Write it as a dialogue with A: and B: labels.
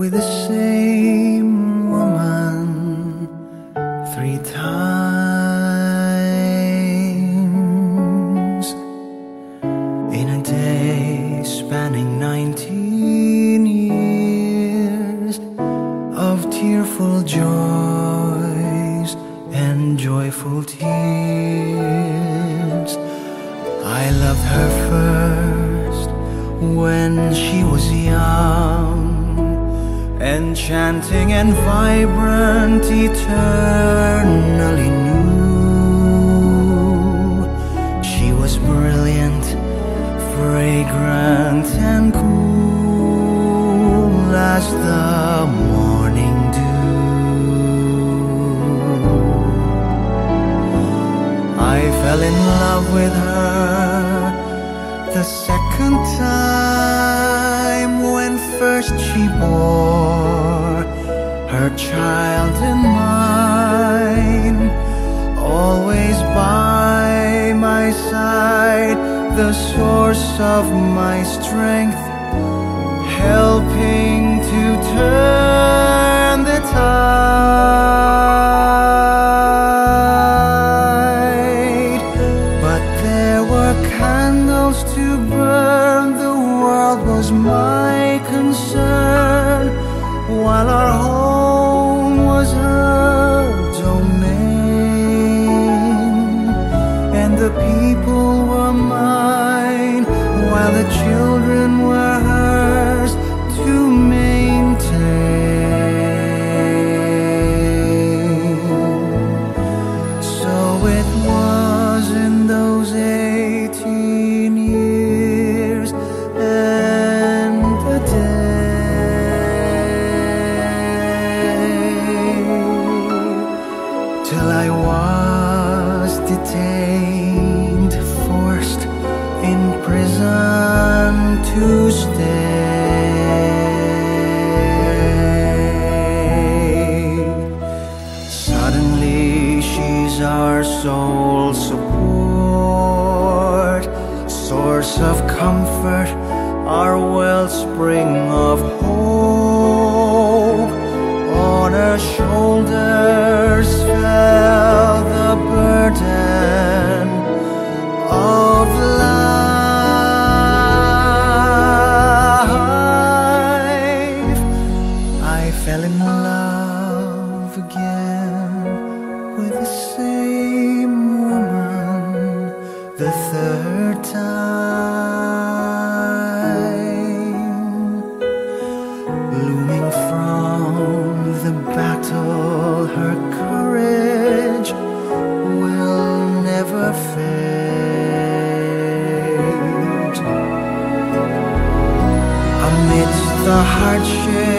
A: with the same woman 3 times in a day spanning 19 years of tearful joys and joyful tears. I loved her first when she was young, enchanting and vibrant, eternally new. She was brilliant, fragrant and cool as the morning dew. I fell in love with her the second time, when first she bore her child in mine, always by my side, the source of my strength, helping to turn the tide. But there were candles to burn, the world was my concern, while our home was her domain, and the people were mine, while the children were hers to maintain. So it was in those 18 years and a day, till I was detained, forced in prison to stay. Suddenly she's our sole support, source of comfort, our wellspring of hope. On her shoulders fell the burden of life. I fell in love again with the same woman the third time. Looming from the battle, her courage will never fade. Amidst the hardship